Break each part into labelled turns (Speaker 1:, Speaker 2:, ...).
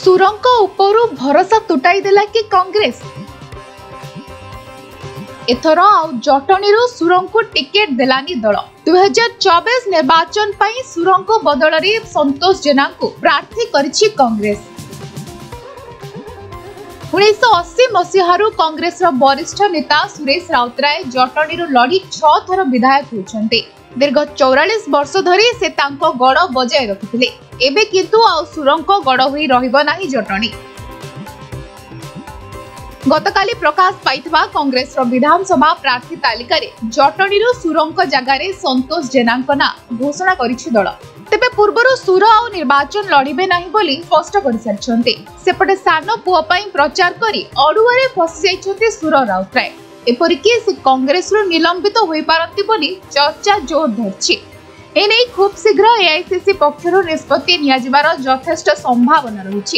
Speaker 1: सुरंग उपरू भरोसा तुटाई देला कि कांग्रेस एथर आउ जटणीरू सुरंग को टिकेट देलानी दल 2024 निर्वाचन पई सुरंग बदल रे संतोष जेना को प्रार्थी करिछि कांग्रेस। 1980 मसीहारू कांग्रेस वरिष्ठ नेता सुरेश राउतराय जटणीरू लड़ी 6 थर विधायक होछन्ते। दीर्घ 44 वर्ष धरी से तांको गड़ बजाय रखिथिले। एबे किंतु आउ सुरंग गड़ होई रहिबो नाही जटणी। गतकाली प्रकाश पाइथबा कांग्रेस विधानसभा प्रार्थी तालिका रे जटणीरू सुरंग जगार संतोष जेना ना घोषणा करिछि दल। तेबे पूर्वरु सुर आउ निर्वाचन लड़िबे नाही बोली स्पष्ट कर सारछन्ते। सेपटे सान पुओ पई प्रचार करी अडुआरे फसी जाइछन्ते सुर राउतराय। एपरिकी से कांग्रेस रु निलंबित होई पारंती बोली चर्चा जोर धरछि। एनै खूब शीघ्र एआईसीसी पक्षरु निष्पत्ति निया जिबार यथेष्ट संभावना रहिछि।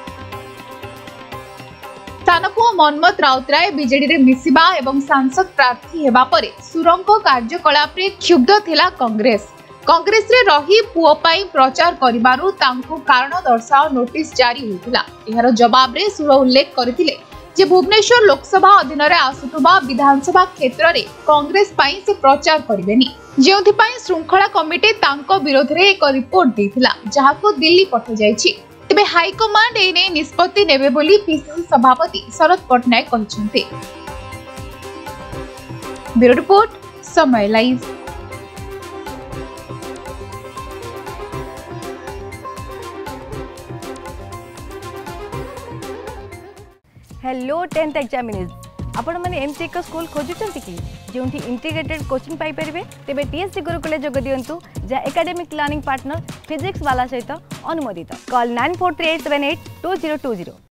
Speaker 1: सानपुओ मनमत राउतराय बीजेडी रे मिसिबा एवं सांसद प्रार्थी हेबा परे सुरंग कार्यकलाप रे क्षुब्ध थिला कांग्रेस। कांग्रेस रे रही पुओ पई प्रचार करिबारु तांको कारण दर्शाओ नोटिस जारी होइतिला। एहार जवाब रे सुर उल्लेख करथिले जे भुवनेश्वर लोकसभा अधीन रे आसुतबा विधानसभा क्षेत्र रे कांग्रेस पई से प्रचार करिबेनी, जेउथि पई श्रृंखला कमिटी तांको विरोध रे एक रिपोर्ट देथिला जहाको दिल्ली पठ जायछि। तेबे हाईकमांड एने निष्पत्ति नेबे बोली पीसीसी सभापति शरद पटनायक कहछन्ते। Bureau report Samaya live.
Speaker 2: Hello 10th examinees आपण माने एमसी एक स्कूल खोजुचंती कि जोंठी इंटीग्रेटेड कोचिंग पाई परिबे तेबे टीएससी गुरुकुले जोग दियंतु जा एकेडमिक लर्निंग पार्टनर फिजिक्स वाला सहित अनुमोदित। कॉल 9438782020।